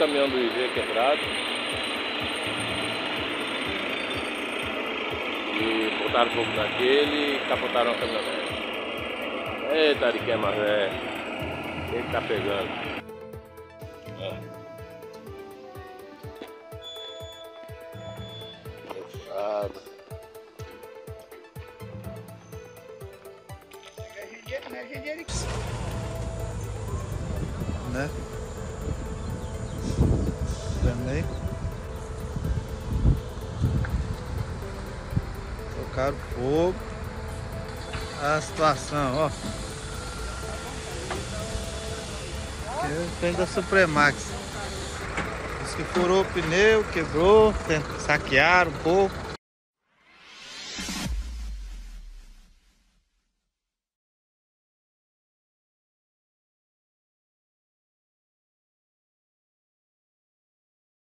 caminhão do IV quebrado. E botaram fogo naquele e capotaram a caminhonete. Eita, Ariquemas, ele tá pegando. Fechado. Né? Vendo aí? Tocaram fogo. A situação, ó. Tem da Supremax. Diz que furou o pneu, quebrou, saquearam um pouco.